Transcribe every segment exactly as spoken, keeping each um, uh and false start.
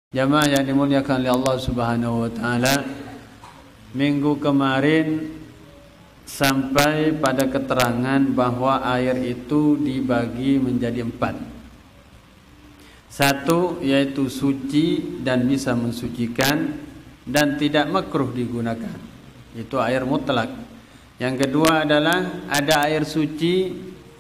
Jamaah yang dimuliakan oleh Allah Subhanahu wa taala, minggu kemarin sampai pada keterangan bahwa air itu dibagi menjadi empat. Satu, yaitu suci dan bisa mensucikan dan tidak makruh digunakan, itu air mutlak. Yang kedua adalah ada air suci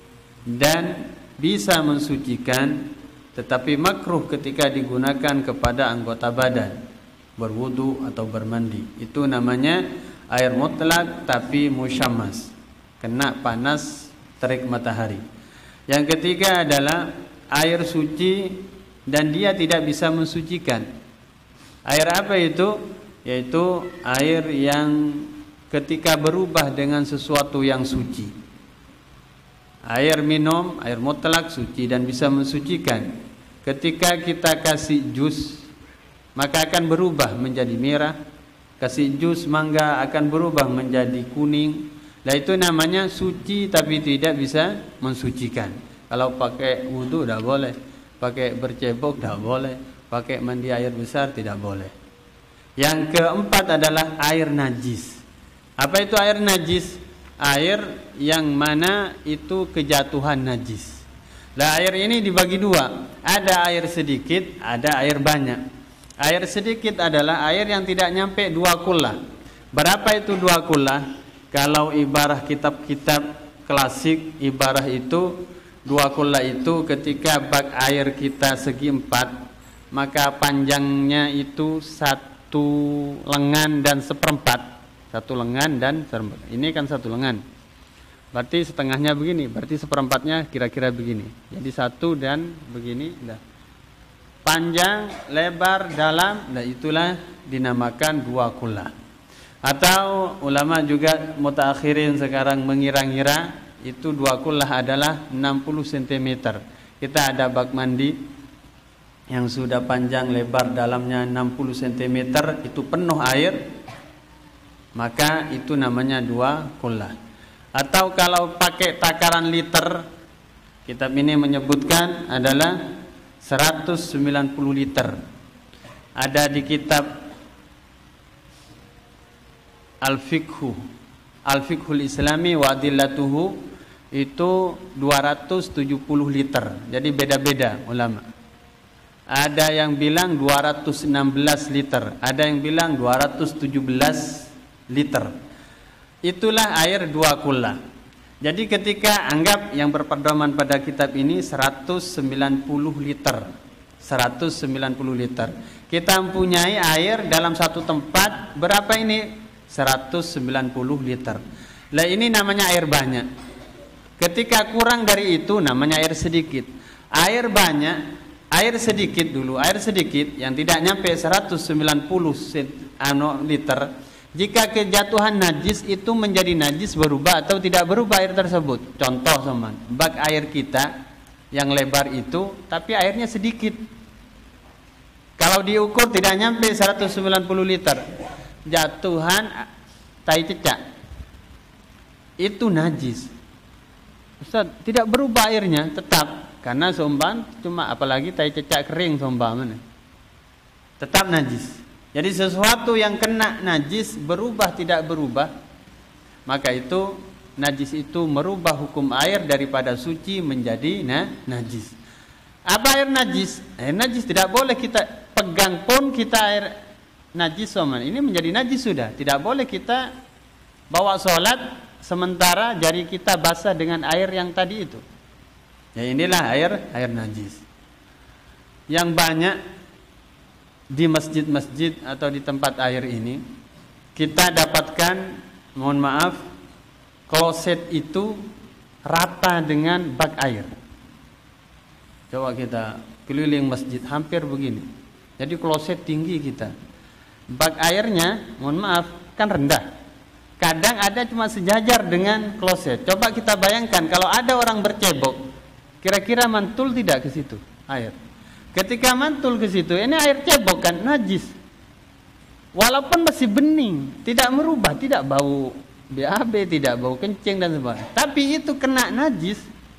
dan bisa mensucikan tetapi makruh ketika digunakan kepada anggota badan, berwudu atau bermandi. Itu namanya air mutlak tapi musyammas, kena panas terik matahari. Yang ketiga adalah air suci dan dia tidak bisa mensucikan. Air apa itu? Yaitu air yang ketika berubah dengan sesuatu yang suci. Air minum, air mutlak suci dan bisa mensucikan. Ketika kita kasih jus, maka akan berubah menjadi merah. Kasih jus mangga akan berubah menjadi kuning. Nah, itu namanya suci tapi tidak bisa mensucikan. Kalau pakai wudu tidak boleh, pakai bercebok tidak boleh, pakai mandi air besar tidak boleh. Yang keempat adalah air najis. Apa itu air najis? Air yang mana itu kejatuhan najis. Nah, air ini dibagi dua. Ada air sedikit, ada air banyak. Air sedikit adalah air yang tidak nyampe dua kullah. Berapa itu dua kullah? Kalau ibarah kitab-kitab klasik, ibarah itu dua kullah itu ketika bak air kita segi empat, maka panjangnya itu satu lengan dan seperempat. Satu lengan dan seperempat. Ini kan satu lengan. Berarti setengahnya begini, berarti seperempatnya kira-kira begini. Jadi satu dan begini, dah. Panjang, lebar, dalam, nah itulah dinamakan dua kullah. Atau ulama juga mutaakhirin sekarang mengira-ngira itu dua kullah adalah enam puluh sentimeter. Kita ada bak mandi yang sudah panjang, lebar, dalamnya enam puluh sentimeter, itu penuh air, maka itu namanya dua kullah. Atau kalau pakai takaran liter, kitab ini menyebutkan adalah seratus sembilan puluh liter. Ada di kitab Al-Fiqhu Al-Fiqhul Islami wa Adillatuhu itu dua ratus tujuh puluh liter. Jadi beda-beda ulama. Ada yang bilang dua ratus enam belas liter, ada yang bilang dua ratus tujuh belas liter. Itulah air dua kullah. Jadi ketika anggap yang berpedoman pada kitab ini seratus sembilan puluh liter. seratus sembilan puluh liter. Kita mempunyai air dalam satu tempat berapa ini? seratus sembilan puluh liter. Lah ini namanya air banyak. Ketika kurang dari itu namanya air sedikit. Air banyak, air sedikit dulu, air sedikit yang tidak nyampe seratus sembilan puluh liter. Jika kejatuhan najis itu menjadi najis, berubah atau tidak berubah air tersebut. Contoh teman, bak air kita yang lebar itu tapi airnya sedikit. Kalau diukur tidak nyampe seratus sembilan puluh liter. Jatuhan tai cecak. Itu najis. Ustaz, tidak berubah airnya, tetap. Karena somban cuma apalagi tai cecak kering somban. Tetap najis. Jadi sesuatu yang kena najis berubah tidak berubah, maka itu najis itu merubah hukum air daripada suci menjadi nah, najis. Apa air najis? Air najis tidak boleh kita pegang pun kita air najis soman. Ini menjadi najis sudah. Tidak boleh kita bawa sholat sementara jari kita basah dengan air yang tadi itu. Ya inilah air air najis. Yang banyak di masjid-masjid atau di tempat air ini kita dapatkan, mohon maaf, kloset itu rata dengan bak air. Coba kita keliling masjid hampir begini. Jadi kloset tinggi kita. Bak airnya, mohon maaf, kan rendah. Kadang ada cuma sejajar dengan kloset. Coba kita bayangkan kalau ada orang bercebok, kira-kira mantul tidak ke situ air? Ketika mantul ke situ, ini air cebok kan najis. Walaupun masih bening, tidak merubah, tidak bau B A B, tidak bau kencing dan sebagainya. Tapi itu kena najis,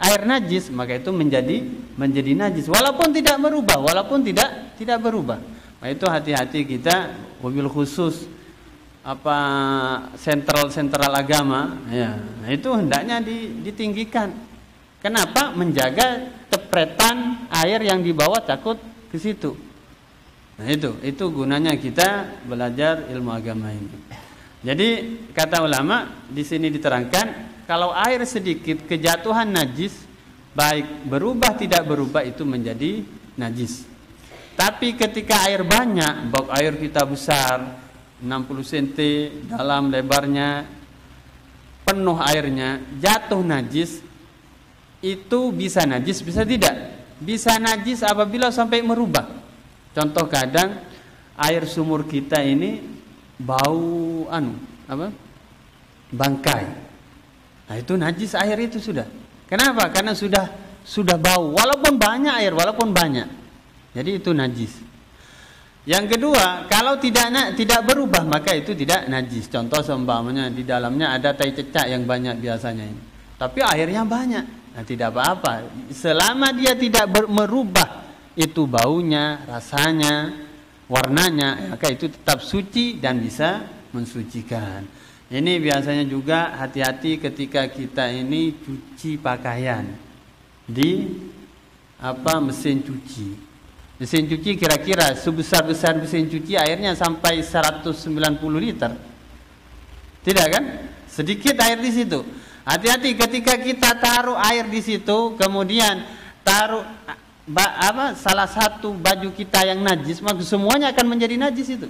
air najis, maka itu menjadi menjadi najis walaupun tidak berubah, walaupun tidak tidak berubah. Nah, itu hati-hati kita, wabil khusus apa sentral-sentral agama ya. Nah, itu hendaknya ditinggikan. Kenapa? Menjaga tepretan air yang dibawa takut ke situ. Nah, itu itu gunanya kita belajar ilmu agama ini. Jadi kata ulama di sini diterangkan, kalau air sedikit kejatuhan najis, baik berubah tidak berubah itu menjadi najis. Tapi ketika air banyak, bak air kita besar, enam puluh sentimeter dalam lebarnya, penuh airnya, jatuh najis, itu bisa najis, bisa tidak. Bisa najis apabila sampai merubah. Contoh kadang air sumur kita ini bau anu apa? Bangkai. Nah, itu najis air itu sudah. Kenapa? Karena sudah sudah bau, walaupun banyak air, walaupun banyak. Jadi itu najis. Yang kedua, kalau tidak tidak berubah maka itu tidak najis. Contoh seumpamanya di dalamnya ada tai cecak yang banyak biasanya ini, tapi airnya banyak. Nah, tidak apa-apa. Selama dia tidak ber- merubah itu baunya, rasanya, warnanya, maka itu tetap suci dan bisa mensucikan. Ini biasanya juga hati-hati ketika kita ini cuci pakaian di apa mesin cuci. Mesin cuci kira-kira sebesar-besar mesin cuci airnya sampai seratus sembilan puluh liter. Tidak kan? Sedikit air di situ. Hati-hati ketika kita taruh air di situ, kemudian taruh ba, apa salah satu baju kita yang najis, maka semuanya akan menjadi najis itu.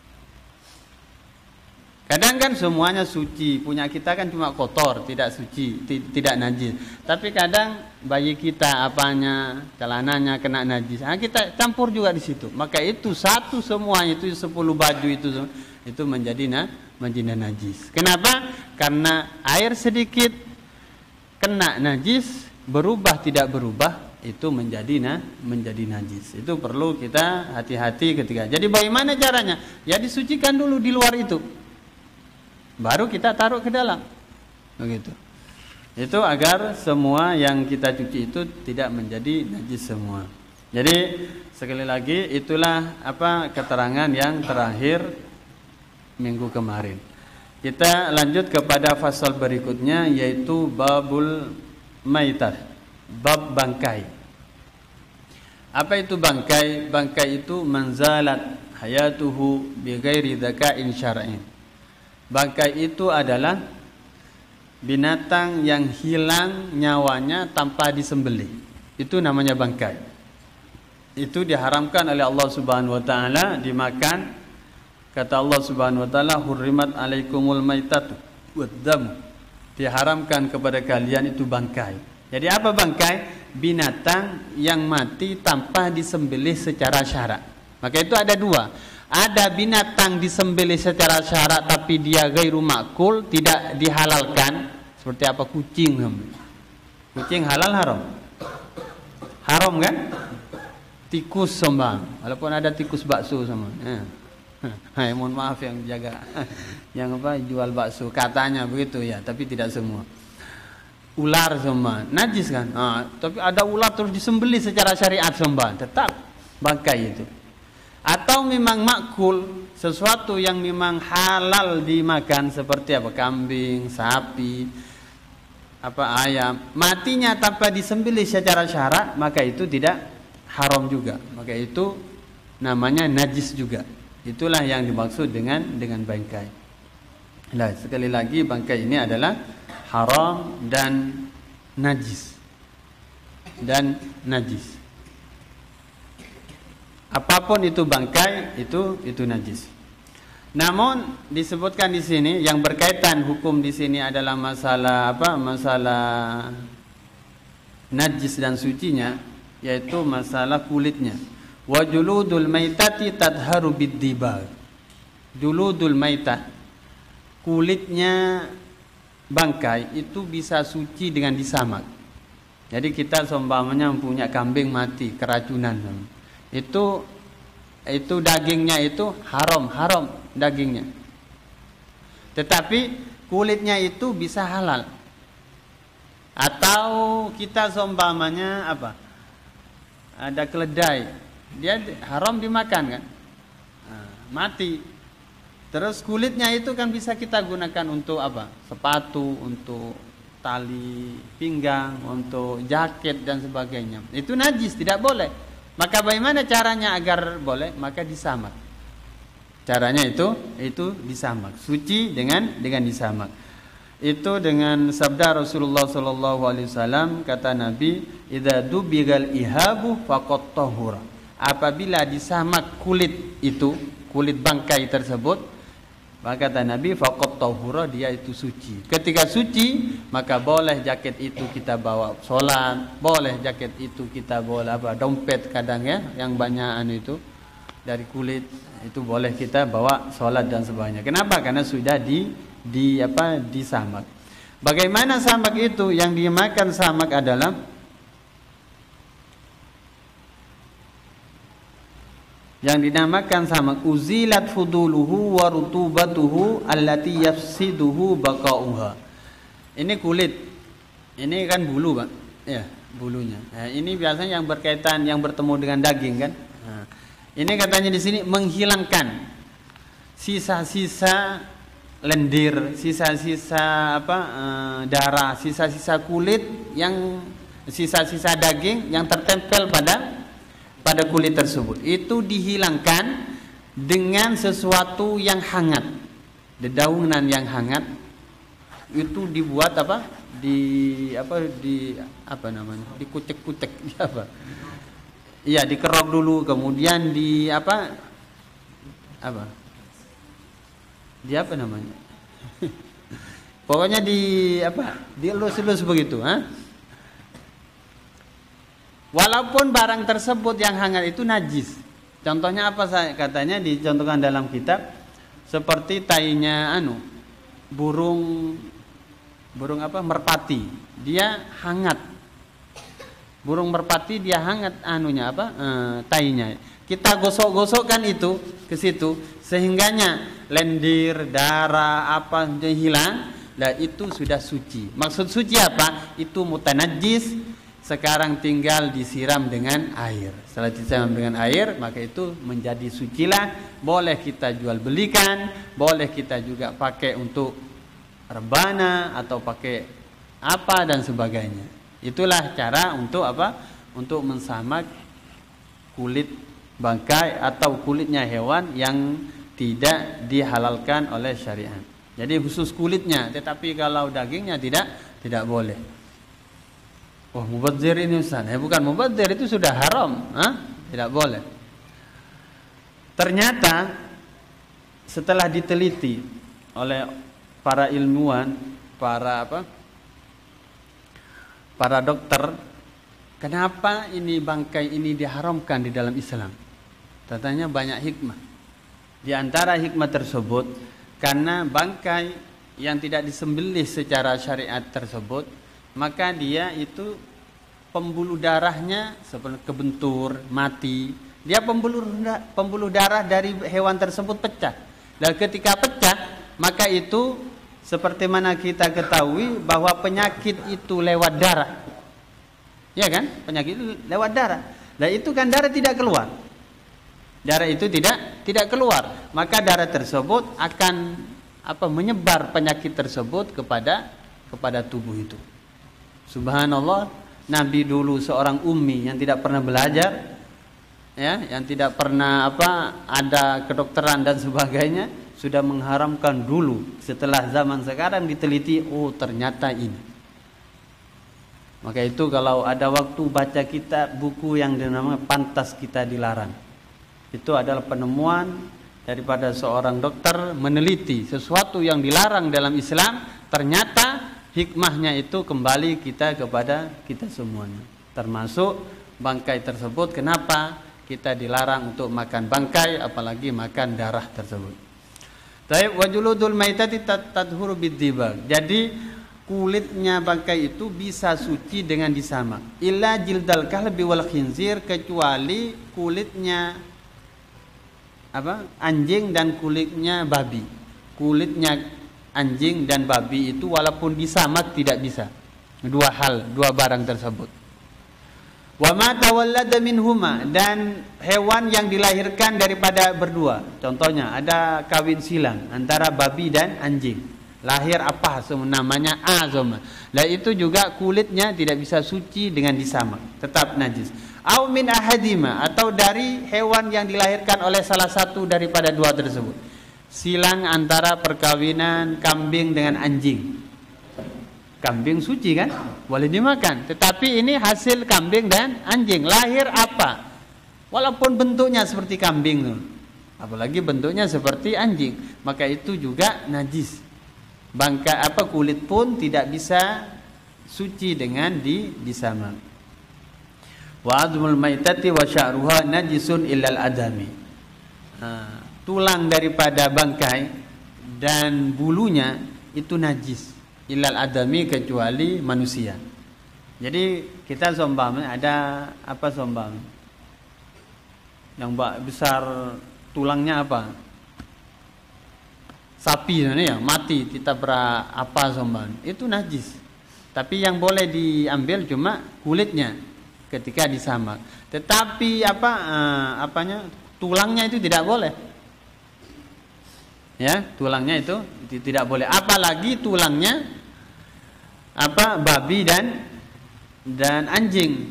Kadang kan semuanya suci, punya kita kan cuma kotor, tidak suci, t- tidak najis. Tapi kadang bayi kita apanya, celananya kena najis. Nah, kita campur juga di situ. Maka itu satu semuanya itu sepuluh baju itu itu menjadi na, menjadi najis. Kenapa? Karena air sedikit kena najis, berubah tidak berubah itu menjadi na, menjadi najis. Itu perlu kita hati-hati ketika. Jadi bagaimana caranya? Ya disucikan dulu di luar itu. Baru kita taruh ke dalam, begitu. Itu agar semua yang kita cuci itu tidak menjadi najis semua. Jadi sekali lagi itulah apa keterangan yang terakhir minggu kemarin. Kita lanjut kepada fasal berikutnya, yaitu babul maitah, bab bangkai. Apa itu bangkai? Bangkai itu manzalat hayatuhu bi ghairi dzaka'in syar'in. Bangkai itu adalah binatang yang hilang nyawanya tanpa disembelih. Itu namanya bangkai. Itu diharamkan oleh Allah Subhanahu wa taala dimakan. Kata Allah Subhanahu wa taala, "Hurrimat 'alaikumul maitatu wad-dam." Diharamkan kepada kalian itu bangkai. Jadi apa bangkai? Binatang yang mati tanpa disembelih secara syara. Maka itu ada dua. Ada binatang disembelih secara syarat tapi dia ghairu ma'kul, tidak dihalalkan, seperti apa kucing. Kucing halal haram? Haram kan? Tikus sembang, walaupun ada tikus bakso sama. Eh. Hai, mohon maaf yang jaga yang apa jual bakso katanya begitu ya, tapi tidak semua. Ular sembah, najis kan? Ah, tapi ada ular terus disembelih secara syariat sembah, tetap bangkai itu. Atau memang makul, sesuatu yang memang halal dimakan seperti apa kambing, sapi, apa ayam, matinya tanpa disembelih secara syarak, maka itu tidak haram juga. Maka itu namanya najis juga. Itulah yang dimaksud dengan dengan bangkai. Nah, sekali lagi bangkai ini adalah haram dan najis. Dan najis. Apapun itu bangkai itu itu najis. Namun disebutkan di sini yang berkaitan hukum di sini adalah masalah apa? Masalah najis dan sucinya, yaitu masalah kulitnya. Wa juludul maitati tadharu bid-dibag. Juludul maitah, kulitnya bangkai itu bisa suci dengan disamak. Jadi kita seumpamanya punya kambing mati keracunan, itu itu dagingnya itu haram haram dagingnya, tetapi kulitnya itu bisa halal. Atau Atau kita seumpamanya apa? Ada keledai, dia haram dimakan kan? Nah, mati. Terus kulitnya itu kan bisa kita gunakan untuk apa? Sepatu, untuk tali pinggang, untuk jaket dan sebagainya. Itu najis, tidak boleh. Maka bagaimana caranya agar boleh? Maka disamak. Caranya itu itu disamak. Suci dengan dengan disamak. Itu dengan sabda Rasulullah sallallahu alaihi wasallam, kata Nabi, "Idza dubigal ihabu faqat tahura." Apabila disamak kulit itu, kulit bangkai tersebut, maka kata Nabi, faqat tahura, dia itu suci. Ketika suci, maka boleh jaket itu kita bawa sholat, boleh jaket itu kita bawa apa, dompet kadang ya, yang banyak anu itu dari kulit, itu boleh kita bawa sholat dan sebagainya. Kenapa? Karena sudah di di apa disamak. Bagaimana samak itu? Yang dimakan samak adalah yang dinamakan samak uzilat fuduluhu wa rutubatuhu allati yafsiduhu baqauha. Ini kulit. Ini kan bulu, Pak. Ya, bulunya. Nah, ini biasanya yang berkaitan, yang bertemu dengan daging kan. Nah, ini katanya di sini menghilangkan sisa-sisa lendir, sisa-sisa apa e, darah, sisa-sisa kulit, yang sisa-sisa daging yang tertempel pada pada kulit tersebut. Itu dihilangkan dengan sesuatu yang hangat, dedaunan yang hangat. Itu dibuat apa? Di apa di apa namanya? Dikucek-kucek, di apa? Iya, dikerok dulu, kemudian di apa? Apa? Di apa namanya? Pokoknya di apa? Dielus-elus begitu, ha? Walaupun barang tersebut yang hangat itu najis. Contohnya apa, saya katanya dicontohkan dalam kitab, seperti tainya anu burung burung apa? Merpati. Dia hangat. Burung merpati dia hangat anunya apa? E, tainya. Kita gosok-gosokkan itu ke situ, sehingganya lendir, darah, apa sudah hilang, lah itu sudah suci. Maksud suci apa? Itu mutanajis, sekarang tinggal disiram dengan air. Setelah disiram dengan air, maka itu menjadi sucilah. Boleh kita jual belikan, boleh kita juga pakai untuk rebana atau pakai apa dan sebagainya. Itulah cara untuk apa? Untuk mensamak kulit bangkai atau kulitnya hewan yang tidak dihalalkan oleh syariat. Jadi khusus kulitnya, tetapi kalau dagingnya tidak tidak boleh. Oh, mubadzir ini Ustaz. Eh, bukan mubadzir, itu sudah haram, ha? Tidak boleh. Ternyata setelah diteliti oleh para ilmuwan, para apa? Para dokter, kenapa ini bangkai ini diharamkan di dalam Islam? Katanya banyak hikmah. Di antara hikmah tersebut, karena bangkai yang tidak disembelih secara syariat tersebut, maka dia itu pembuluh darahnya seperti kebentur, mati. Dia pembuluh pembuluh darah dari hewan tersebut pecah. Dan ketika pecah, maka itu seperti mana kita ketahui bahwa penyakit itu lewat darah. Ya kan? Penyakit itu lewat darah. Dan itu kan darah tidak keluar. Darah itu tidak tidak keluar, maka darah tersebut akan apa menyebar penyakit tersebut kepada kepada tubuh itu. Subhanallah, Nabi dulu seorang ummi yang tidak pernah belajar, ya, yang tidak pernah apa ada kedokteran dan sebagainya, sudah mengharamkan dulu. Setelah zaman sekarang diteliti, oh ternyata ini. Maka itu kalau ada waktu baca kita buku yang dinamakan Pantas Kita Dilarang. Itu adalah penemuan daripada seorang dokter meneliti sesuatu yang dilarang dalam Islam, ternyata hikmahnya itu kembali kita kepada kita semuanya. Termasuk bangkai tersebut, kenapa kita dilarang untuk makan bangkai, apalagi makan darah tersebut. Taib wajuludul maitati tadhuru bidzibag. Jadi kulitnya bangkai itu bisa suci dengan disamak. Illa jildal kalbi wal khinzir, kecuali kulitnya apa? Anjing dan kulitnya babi. Kulitnya anjing dan babi itu walaupun disamak tidak bisa. dua hal, dua barang tersebut. Wa ma tawallada minhuma, dan hewan yang dilahirkan daripada berdua. Contohnya ada kawin silang antara babi dan anjing. Lahir apa semua namanya azama. Lah itu juga kulitnya tidak bisa suci dengan disamak, tetap najis. Au min ahadima, atau dari hewan yang dilahirkan oleh salah satu daripada dua tersebut. Silang antara perkawinan kambing dengan anjing. Kambing suci kan, boleh dimakan. Tetapi ini hasil kambing dan anjing. Lahir apa? Walaupun bentuknya seperti kambing tuh, apalagi bentuknya seperti anjing, maka itu juga najis. Bangkai apa kulit pun tidak bisa suci dengan di disamak. Wa admul maitati wa sya'ruha najisun illal adami. Nah, tulang daripada bangkai dan bulunya itu najis, illal adami, kecuali manusia. Jadi kita sombam, ada apa sombam? Yang besar tulangnya apa? Sapi ya, mati kita ber apa sombam? Itu najis. Tapi yang boleh diambil cuma kulitnya ketika disamak. Tetapi apa eh, apanya? Tulangnya itu tidak boleh. Ya, tulangnya itu tidak boleh. Apalagi tulangnya apa babi dan dan anjing,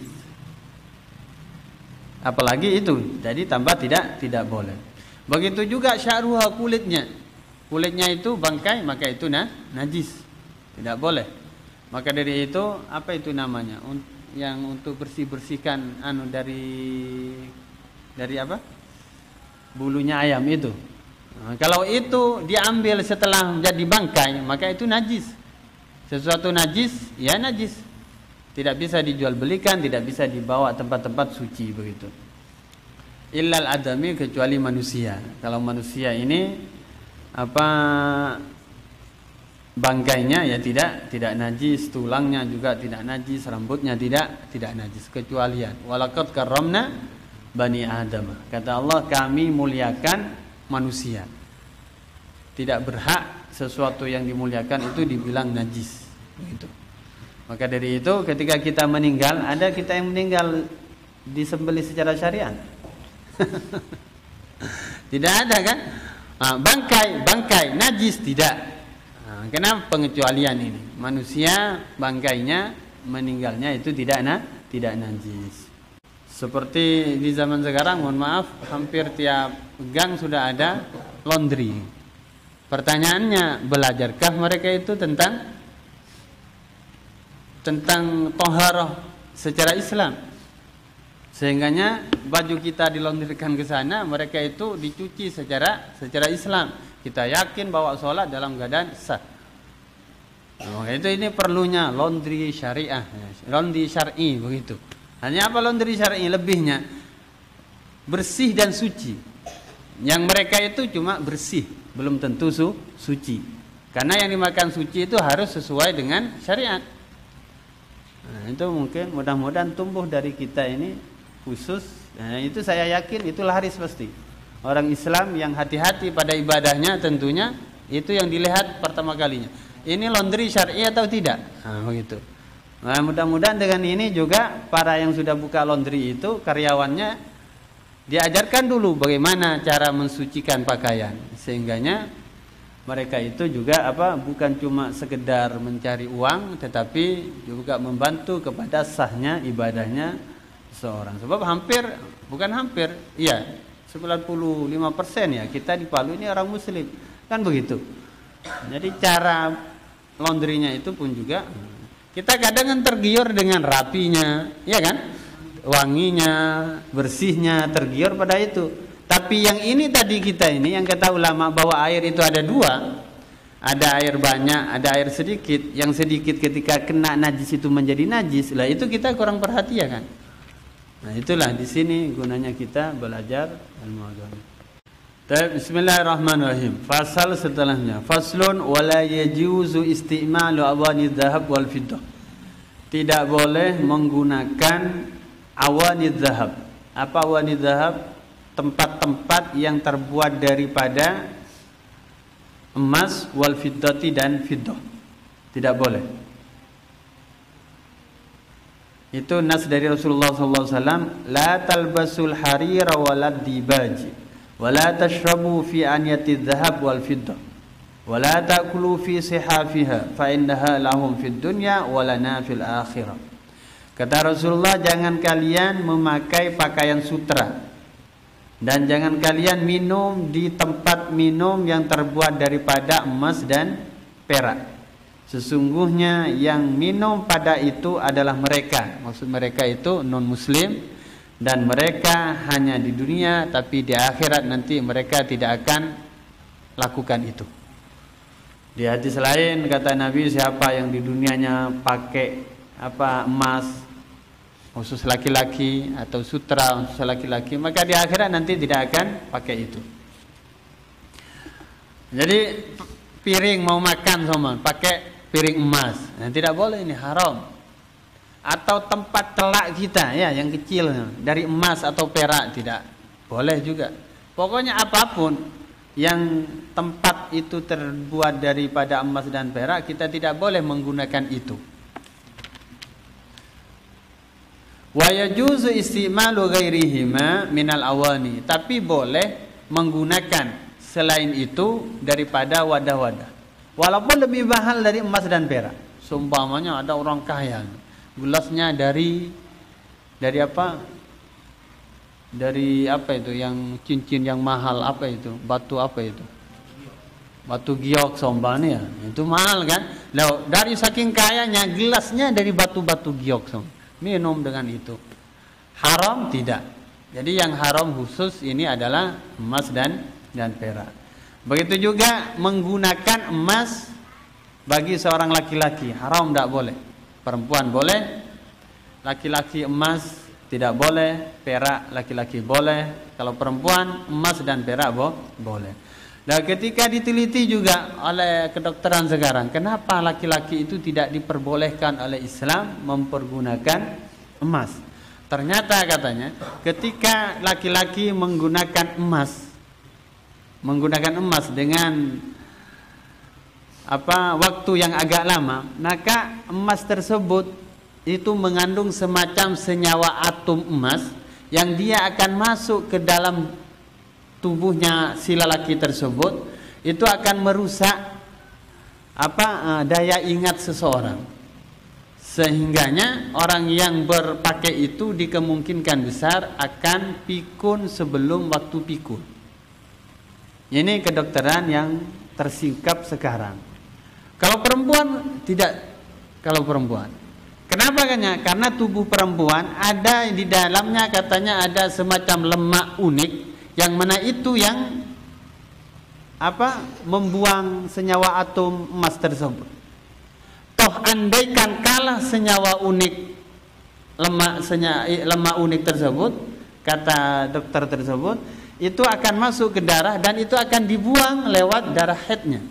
apalagi itu, jadi tambah tidak tidak boleh. Begitu juga sya'ruha, kulitnya kulitnya itu bangkai, maka itu nah, najis, tidak boleh. Maka dari itu apa itu namanya yang untuk bersih bersihkan anu dari dari apa bulunya ayam itu, nah, kalau itu diambil setelah menjadi bangkai, maka itu najis. Sesuatu najis, ya najis. Tidak bisa dijual belikan, tidak bisa dibawa tempat-tempat suci begitu. Illal adami, kecuali manusia. Kalau manusia ini apa bangkainya ya tidak tidak najis, tulangnya juga tidak najis, rambutnya tidak tidak najis, kecualian. Walaqad karramna bani Adam. Kata Allah, kami muliakan manusia. Tidak berhak sesuatu yang dimuliakan itu dibilang najis begitu. Maka dari itu ketika kita meninggal, ada kita yang meninggal disembelih secara syariat. Tidak ada kan? Nah, bangkai bangkai najis tidak. Nah, kenapa pengecualian ini? Manusia bangkainya meninggalnya itu tidak na, tidak najis. Seperti di zaman sekarang, mohon maaf, hampir tiap gang sudah ada laundry. Pertanyaannya, belajarkah mereka itu tentang tentang toharoh secara Islam? Sehingganya baju kita dilondrikan ke sana, mereka itu dicuci secara secara Islam. Kita yakin bahwa sholat dalam keadaan sah. Nah, itu ini perlunya laundry syariah, laundry syar'i begitu. Hanya apa laundry syar'i? Lebihnya bersih dan suci. Yang mereka itu cuma bersih, belum tentu su, suci. Karena yang dimakan suci itu harus sesuai dengan syariat. Nah, itu mungkin mudah-mudahan tumbuh dari kita ini khusus. Nah, itu saya yakin itu laris pasti. Orang Islam yang hati-hati pada ibadahnya tentunya itu yang dilihat pertama kalinya. Ini laundry syar'i atau tidak? Nah, begitu. Nah, mudah-mudahan dengan ini juga para yang sudah buka laundry itu karyawannya diajarkan dulu bagaimana cara mensucikan pakaian, sehingganya mereka itu juga apa bukan cuma sekedar mencari uang, tetapi juga membantu kepada sahnya ibadahnya seorang. Sebab hampir, bukan hampir, iya sembilan puluh lima persen ya kita di Palu ini orang Muslim, kan begitu. Jadi cara laundrynya itu pun juga kita kadang tergiur dengan rapinya, ya kan? Wanginya, bersihnya, tergiur pada itu. Tapi yang ini tadi kita ini yang kata ulama bahwa air itu ada dua, ada air banyak, ada air sedikit. Yang sedikit ketika kena najis itu menjadi najis, lah itu kita kurang perhatian kan. Nah itulah di sini gunanya kita belajar ilmu agama. Bismillahirrahmanirrahim. Fasal setelahnya, faslun wala yajuzu isti'malu awani dhahab wal fiddah. Tidak boleh menggunakan awani dhahab. Apa awani dhahab? Tempat-tempat yang terbuat daripada emas wal fiddati dan fiddah. Tidak boleh. Itu nas dari Rasulullah sallallahu alaihi wasallam, la talbasul harira walad dibaj wa la tashrabu fi anyati dhahab wal fiddah wa la ta'kulu fi sihafiha fa innaha lahum fid dunya wa lana fil akhirah. Kata Rasulullah, jangan kalian memakai pakaian sutra dan jangan kalian minum di tempat minum yang terbuat daripada emas dan perak. Sesungguhnya yang minum pada itu adalah mereka. Maksud mereka itu non muslim, dan mereka hanya di dunia, tapi di akhirat nanti mereka tidak akan lakukan itu. Di hadis lain kata Nabi, siapa yang di dunianya pakai apa emas khusus laki-laki atau sutra khusus laki-laki, maka di akhirat nanti tidak akan pakai itu. Jadi piring mau makan sama pakai piring emas, nah, tidak boleh, ini haram. Atau tempat telak kita ya yang kecil dari emas atau perak, tidak boleh juga. Pokoknya apapun yang tempat itu terbuat daripada emas dan perak, kita tidak boleh menggunakan itu. Wa yajuzu istimalu ghairihima minal awani, tapi boleh menggunakan selain itu daripada wadah-wadah. Walaupun lebih mahal dari emas dan perak. Seumpamanya ada orang kaya, gelasnya dari dari apa? Dari apa itu yang cincin yang mahal, apa itu? Batu apa itu? Batu giok sombanya, itu mahal kan? Lalu dari saking kayanya gelasnya dari batu-batu giok som. Minum dengan itu. Haram tidak. Jadi yang haram khusus ini adalah emas dan dan perak. Begitu juga menggunakan emas bagi seorang laki-laki, haram, tidak boleh. Perempuan boleh, laki-laki emas tidak boleh, perak laki-laki boleh. Kalau perempuan emas dan perak boh, boleh. Dan ketika diteliti juga oleh kedokteran sekarang, kenapa laki-laki itu tidak diperbolehkan oleh Islam mempergunakan emas? Ternyata katanya ketika laki-laki menggunakan emas menggunakan emas dengan apa waktu yang agak lama, maka emas tersebut itu mengandung semacam senyawa atom emas yang dia akan masuk ke dalam tubuhnya si lelaki tersebut, itu akan merusak apa daya ingat seseorang, sehingganya orang yang berpakai itu dikemungkinkan besar akan pikun sebelum waktu pikun. Ini kedokteran yang tersingkap sekarang. Kalau perempuan tidak, kalau perempuan. Kenapa katanya? Karena tubuh perempuan ada di dalamnya katanya ada semacam lemak unik yang mana itu yang apa membuang senyawa atom emas tersebut. Toh andaikan kalah senyawa unik lemak senyawa lemak unik tersebut, kata dokter tersebut, itu akan masuk ke darah dan itu akan dibuang lewat darah haidnya.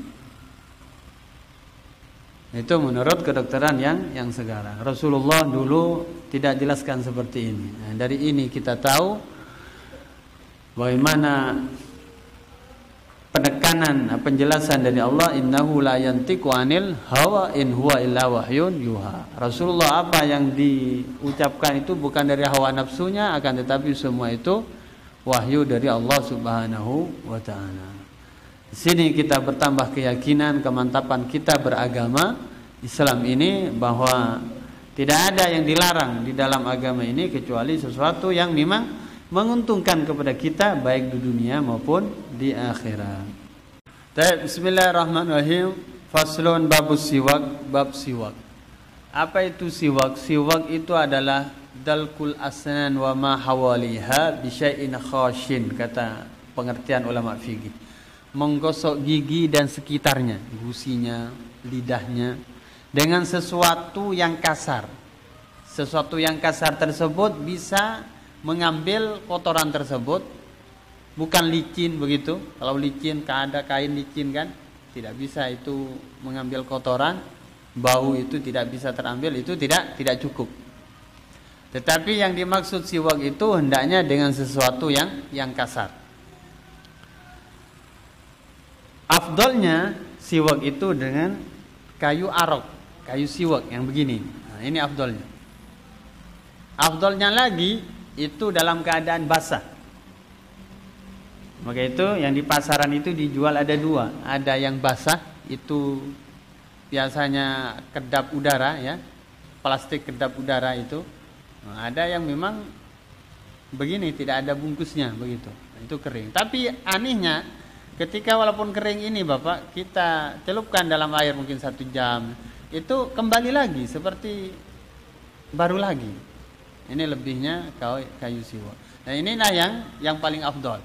Itu menurut kedokteran yang yang sekarang. Rasulullah dulu tidak jelaskan seperti ini. Nah, dari ini kita tahu bagaimana penekanan penjelasan dari Allah, innahu la yantiqu anil hawa in huwa illa wahyun yuha. Rasulullah apa yang diucapkan itu bukan dari hawa nafsunya, akan tetapi semua itu wahyu dari Allah Subhanahu wa taala. Di sini kita bertambah keyakinan, kemantapan kita beragama Islam ini, bahwa tidak ada yang dilarang di dalam agama ini kecuali sesuatu yang memang menguntungkan kepada kita baik di dunia maupun di akhirat. Baik, bismillahirrahmanirrahim. Faslun babus siwak, bab siwak. Apa itu siwak? Siwak itu adalah dalkul asnan wa ma hawaliha bi syai'in khashin, kata pengertian ulama fikih. Menggosok gigi dan sekitarnya, gusinya, lidahnya dengan sesuatu yang kasar. Sesuatu yang kasar tersebut bisa mengambil kotoran tersebut, bukan licin begitu. Kalau licin, ada kain licin kan, tidak bisa itu mengambil kotoran, bau itu tidak bisa terambil, itu tidak tidak cukup. Tetapi yang dimaksud siwak itu hendaknya dengan sesuatu yang yang kasar. Afdalnya siwak itu dengan kayu arok, kayu siwak yang begini. Nah, ini afdalnya. Afdolnya lagi itu dalam keadaan basah. Maka itu yang di pasaran itu dijual ada dua. Ada yang basah, itu biasanya kedap udara ya, plastik kedap udara itu. Nah, ada yang memang begini, tidak ada bungkusnya begitu. Itu kering. Tapi anehnya ketika walaupun kering ini Bapak, kita celupkan dalam air mungkin satu jam, itu kembali lagi seperti baru lagi. Ini lebihnya kayu siwak. Nah inilah yang yang paling afdol.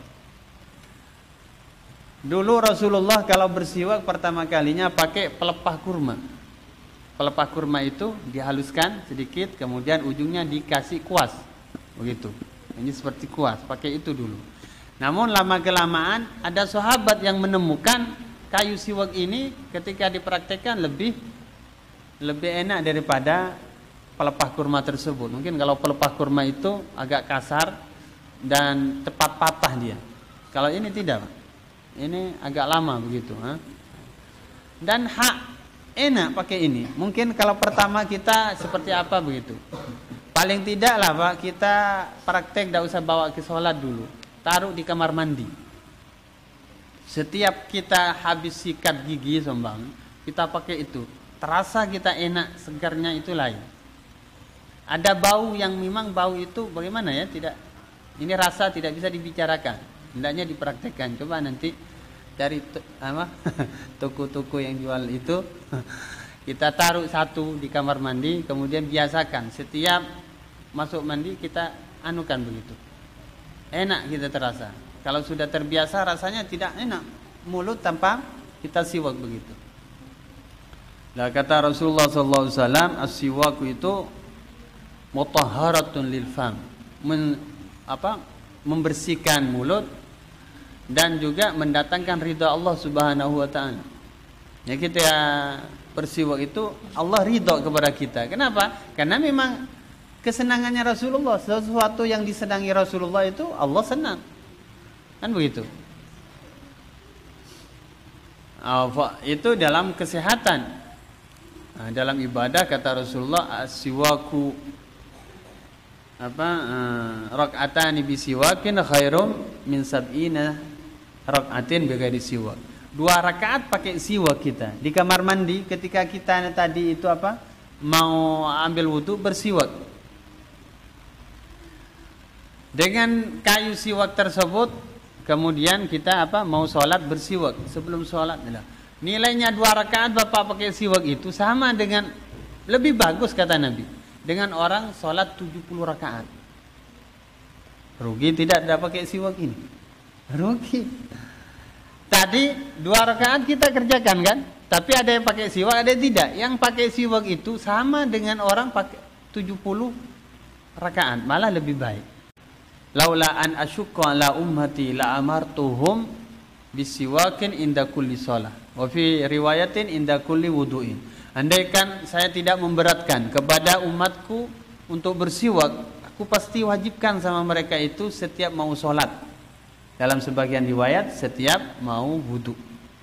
Dulu Rasulullah kalau bersiwak pertama kalinya pakai pelepah kurma. Pelepah kurma itu dihaluskan sedikit, kemudian ujungnya dikasih kuas, begitu. Ini seperti kuas, pakai itu dulu. Namun lama kelamaan ada sahabat yang menemukan kayu siwak ini ketika dipraktekkan lebih lebih enak daripada pelepah kurma tersebut. Mungkin kalau pelepah kurma itu agak kasar dan cepat patah dia. Kalau ini tidak, ini agak lama begitu. Ha? Dan hak enak pakai ini. Mungkin kalau pertama kita seperti apa begitu. Paling tidak lah Pak, kita praktek, tidak usah bawa ke sholat dulu. Taruh di kamar mandi. Setiap kita habis sikat gigi sombang, kita pakai itu. Terasa kita enak, segarnya itu lain. Ada bau yang memang bau itu bagaimana ya? Tidak, ini rasa tidak bisa dibicarakan. Hendaknya dipraktekkan. Coba nanti dari apa toko-toko yang jual itu kita taruh satu di kamar mandi, kemudian biasakan setiap masuk mandi kita anukan begitu. Enak kita terasa. Kalau sudah terbiasa rasanya tidak enak. Mulut tanpa kita siwak begitu. Lah kata Rasulullah sallallahu alaihi wasallam, as-siwaku itu mutahharatun lil fam. Men, apa? Membersihkan mulut dan juga mendatangkan ridha Allah Subhanahu wa taala. Ya kita bersiwak itu Allah ridha kepada kita. Kenapa? Karena memang kesenangannya Rasulullah, sesuatu yang disenangi Rasulullah itu Allah senang. Kan begitu. Itu dalam kesehatan. Nah, dalam ibadah kata Rasulullah, as-siwaku apa uh, rak'atani bi siwakin khairum min sab'ina rak'atin bighairi siwak. Dua rakaat pakai siwak kita di kamar mandi ketika kita tadi itu apa? Mau ambil wudu bersiwak. Dengan kayu siwak tersebut kemudian kita apa? Mau sholat bersiwak sebelum sholat. Nilainya dua rakaat Bapak pakai siwak itu sama dengan lebih bagus kata Nabi dengan orang sholat tujuh puluh rakaat. Rugi tidak ada pakai siwak ini? Rugi. Tadi dua rakaat kita kerjakan kan? Tapi ada yang pakai siwak, ada yang tidak. Yang pakai siwak itu sama dengan orang pakai tujuh puluh rakaat, malah lebih baik. Laula an asyukka la ummati la amartuhum bisiwakin inda kulli shalah wa fi riwayatin inda kulli wudu'in. Andaikan saya tidak memberatkan kepada umatku untuk bersiwak, aku pasti wajibkan sama mereka itu setiap mau sholat. Dalam sebagian riwayat setiap mau wudu.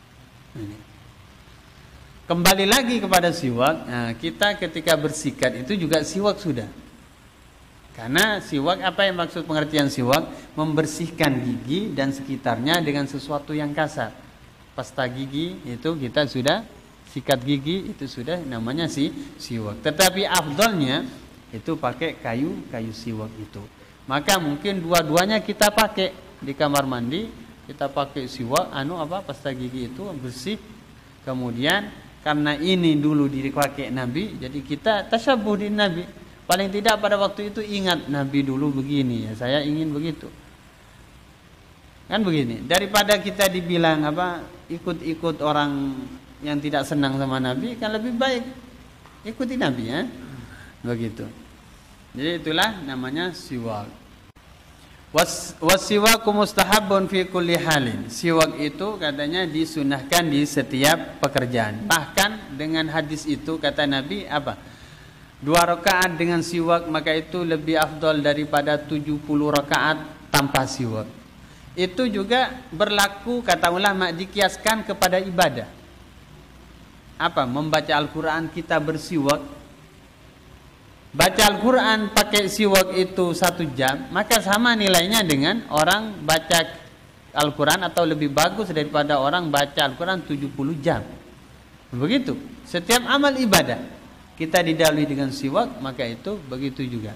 Kembali lagi kepada siwak. Nah, kita ketika bersikat itu juga siwak sudah. Karena siwak, apa yang maksud pengertian siwak? Membersihkan gigi dan sekitarnya dengan sesuatu yang kasar. Pasta gigi itu kita sudah sikat gigi, itu sudah namanya si siwak. Tetapi afdalnya itu pakai kayu kayu siwak itu. Maka mungkin dua-duanya kita pakai di kamar mandi, kita pakai siwak, anu apa pasta gigi itu bersih. Kemudian karena ini dulu dipakai Nabi, jadi kita tasyabuh di Nabi. Paling tidak pada waktu itu ingat Nabi dulu begini ya, saya ingin begitu. Kan begini, daripada kita dibilang apa ikut-ikut orang yang tidak senang sama Nabi, kan lebih baik ikuti Nabi ya. Begitu. Jadi itulah namanya siwak. Was wasiwaku mustahabun fi kulli halin. Siwak itu katanya disunahkan di setiap pekerjaan. Bahkan dengan hadis itu kata Nabi apa? Dua rakaat dengan siwak maka itu lebih afdal daripada tujuh puluh rakaat tanpa siwak. Itu juga berlaku kata ulama dikiaskan kepada ibadah. Apa? Membaca Al-Quran kita bersiwak. baca Al-Quran pakai siwak itu satu jam, maka sama nilainya dengan orang baca Al-Quran atau lebih bagus daripada orang baca Al-Quran tujuh puluh jam. Begitu. Setiap amal ibadah kita didahului dengan siwak, maka itu begitu juga.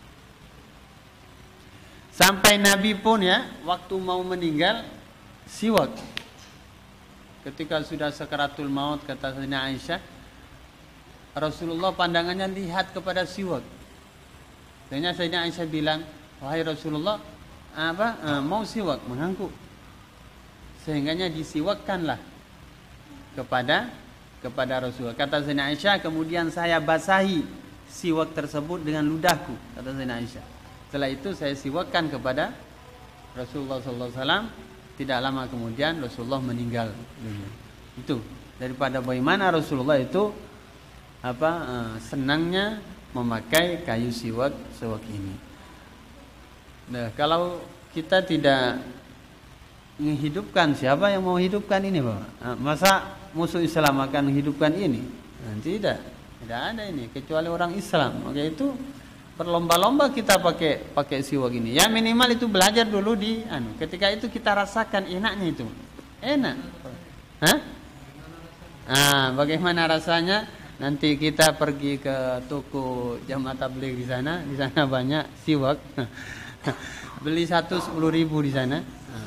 Sampai Nabi pun ya, waktu mau meninggal siwak. Ketika sudah sakaratul maut, kata Sayyidina Aisyah, Rasulullah pandangannya lihat kepada siwak. Sehingga Sayyidina Aisyah bilang, wahai Rasulullah, apa e, mau siwak mengangguk. Sehingganya disiwakkanlah kepada kepada Rasulullah. Kata Sayyidina Aisyah, kemudian saya basahi siwak tersebut dengan ludahku. Kata Sayyidina Aisyah. Setelah itu saya siwakkan kepada Rasulullah sallallahu alaihi wasallam. Tidak lama kemudian Rasulullah meninggal dunia. Itu daripada bagaimana Rasulullah itu apa uh, senangnya memakai kayu siwak siwak ini. Nah, kalau kita tidak menghidupkan, siapa yang mau hidupkan ini, Bapak? Nah, masa musuh Islam akan menghidupkan ini? Nah, tidak, tidak ada ini kecuali orang Islam. Maka itu berlomba-lomba kita pakai pakai siwak ini. Ya minimal itu belajar dulu di anu. Ketika itu kita rasakan enaknya itu. Enak. Hah? Ah, bagaimana rasanya? Nanti kita pergi ke toko Jamaah Tabligh di sana. Di sana banyak siwak. Beli satu sepuluh ribu di sana.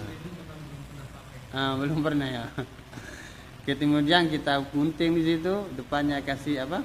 Ah, belum pernah ya. Kemudian kita gunting di situ, depannya kasih apa?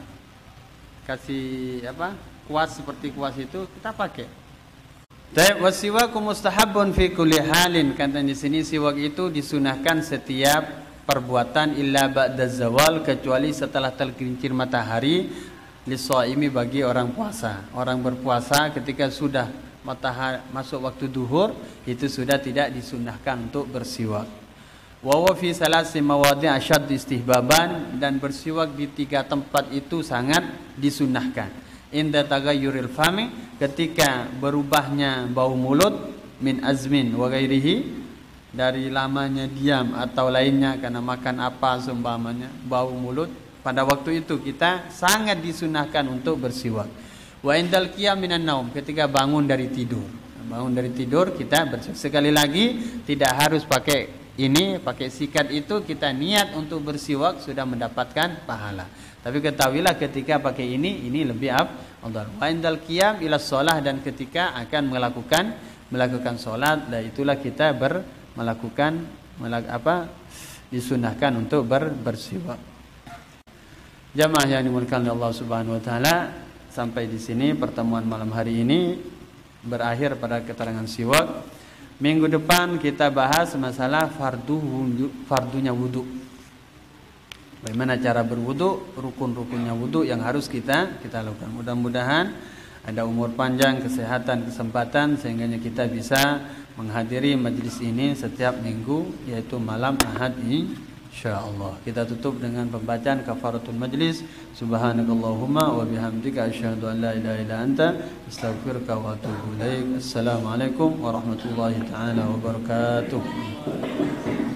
Kasih apa? Kuas seperti kuas itu kita pakai. Taib wasiwaku mustahabun fi kulli halin. Kata di sini siwak itu disunahkan setiap perbuatan illa ba'da zawal, kecuali setelah tergelincir matahari, lishaimi bagi orang puasa. Orang berpuasa ketika sudah matahari masuk waktu duhur itu sudah tidak disunahkan untuk bersiwak. Wa wa fi salasi mawadhi' asyad istihbaban, dan bersiwak di tiga tempat itu sangat disunahkan. Inda tagayyuril fami, ketika berubahnya bau mulut, min azmin wa ghairihi, dari lamanya diam atau lainnya karena makan apa seumpamanya bau mulut, pada waktu itu kita sangat disunahkan untuk bersiwak. Wa indal qiyam minan naum, ketika bangun dari tidur. Bangun dari tidur kita bersiwak. Sekali lagi tidak harus pakai ini, pakai sikat itu kita niat untuk bersiwak sudah mendapatkan pahala. Tapi ketahuilah ketika pakai ini, ini lebih afdal. Wa indal qiyam ila shalah, dan ketika akan melakukan melakukan salat, dan itulah kita ber, melakukan melak, apa disunahkan untuk ber, bersiwak. Jamaah yang dimuliakan Allah Subhanahu wa taala, sampai di sini pertemuan malam hari ini berakhir pada keterangan siwak. Minggu depan kita bahas masalah fardu fardunya wudu. Bagaimana cara berwudu, rukun-rukunnya wudu yang harus kita kita lakukan. Mudah-mudahan ada umur panjang, kesehatan, kesempatan sehingga kita bisa menghadiri majlis ini setiap minggu, yaitu malam Ahad insyaallah. Kita tutup dengan pembacaan kafaratul majlis. Subhanakallahumma wa bihamdika asyhadu an la ilaha illa anta astaghfiruka wa atubu ilaik. Assalamualaikum warahmatullahi taala wabarakatuh.